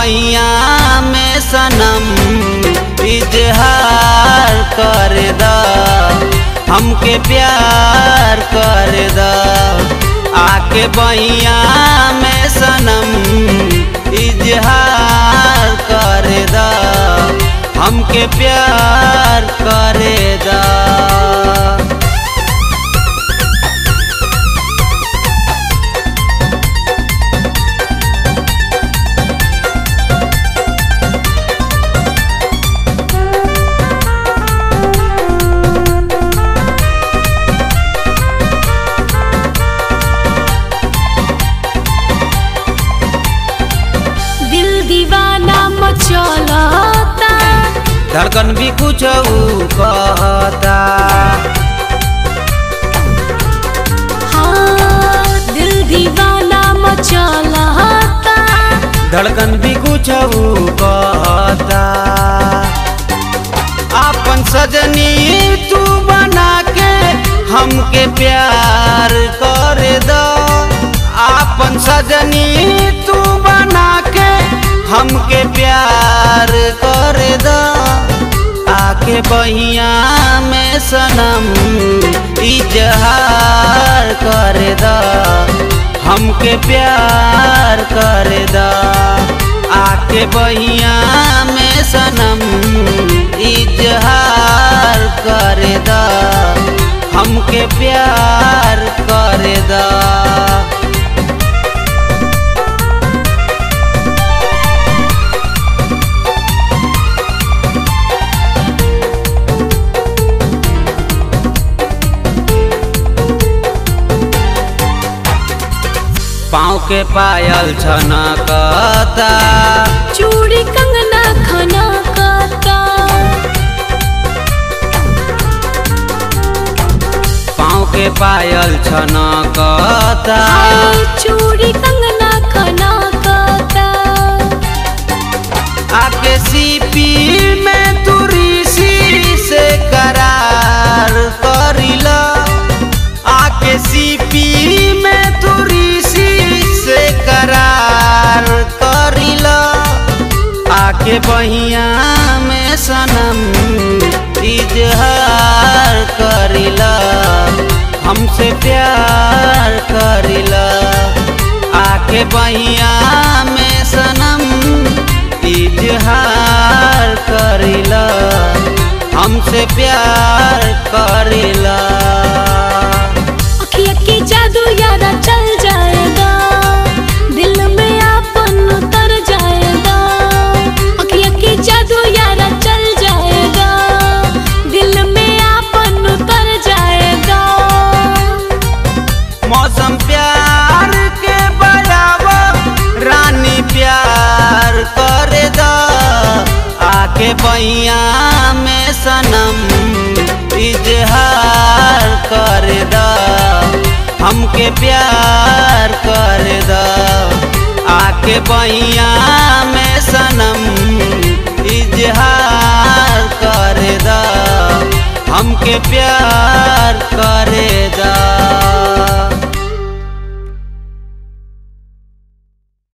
बहिया में सनम इजहार कर दा, हमके प्यार कर दा। आके बहिया में सनम इजहार कर दा, हमके प्यार कर दा। चलता धड़कन भी कुछ कहता, हाँ दिल दीवाना मचलता। धड़कन भी कुछ कहता। अपन सजनी तू बना के हमके प्यार कर दो, अपन सजनी तू बना के हमके प्यार कर दा। आके बहिया में सनम इजहार कर दा, हमके प्यार कर दा। आके बहिया में सनम इजहार कर दा, हमके प्यार कर दा। पाँव के पायल छनकता, चूड़ी कंगना खनकता। पाँव के पायल छनकता, चूड़ी कंगना खनकता। आके सीपी में तू ऋषि से करार करिला, आके सीपी में तू से करार करिला। आके बहिया में सनम इजहार करिला, हमसे प्यार करिला। आके बहिया में सनम इजहार करिला, हमसे प्यार करिला। अखिया की जादू यारा चल जाएगा, दिल में आपन उतर जाएगा। अखिया की जादू यारा चल जाएगा, दिल में आपन उतर जाएगा। मौसम प्यार के बजावा रानी प्यार कर दा। आके बहिया में सनम इजहार कर दा, हमके प्यार कर दा। आके बहिया में सनम इजहार कर दा, हमके प्यार कर दा।